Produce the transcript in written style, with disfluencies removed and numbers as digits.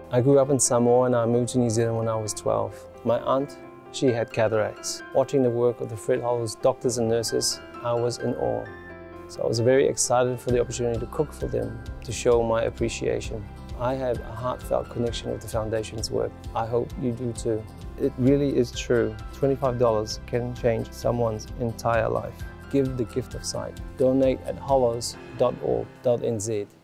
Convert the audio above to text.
I grew up in Samoa and I moved to New Zealand when I was 12. My aunt, she had cataracts. Watching the work of the Fred Hollows doctors and nurses, I was in awe. So I was very excited for the opportunity to cook for them, to show my appreciation. I have a heartfelt connection with the Foundation's work. I hope you do too. It really is true. $25 can change someone's entire life. Give the gift of sight. Donate at hollows.org.nz.